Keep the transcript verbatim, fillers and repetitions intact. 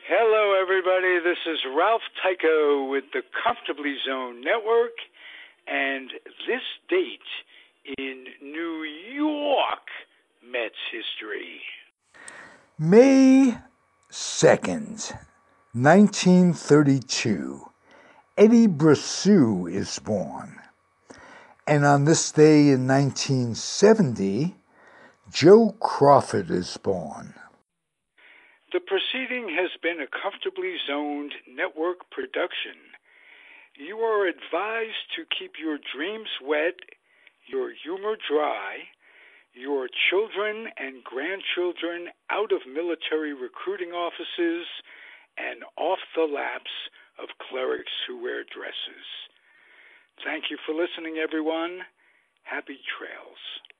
Hello, everybody. This is Ralph Tycho with the Comfortably Zone Network, and this date in New York Mets history. May second, nineteen thirty-two, Eddie Bressoud is born. And on this day in nineteen seventy, Joe Crawford is born. The proceeding has been a Comfortably Zoned Network production. You are advised to keep your dreams wet, your humor dry, your children and grandchildren out of military recruiting offices and off the laps of clerics who wear dresses. Thank you for listening, everyone. Happy trails.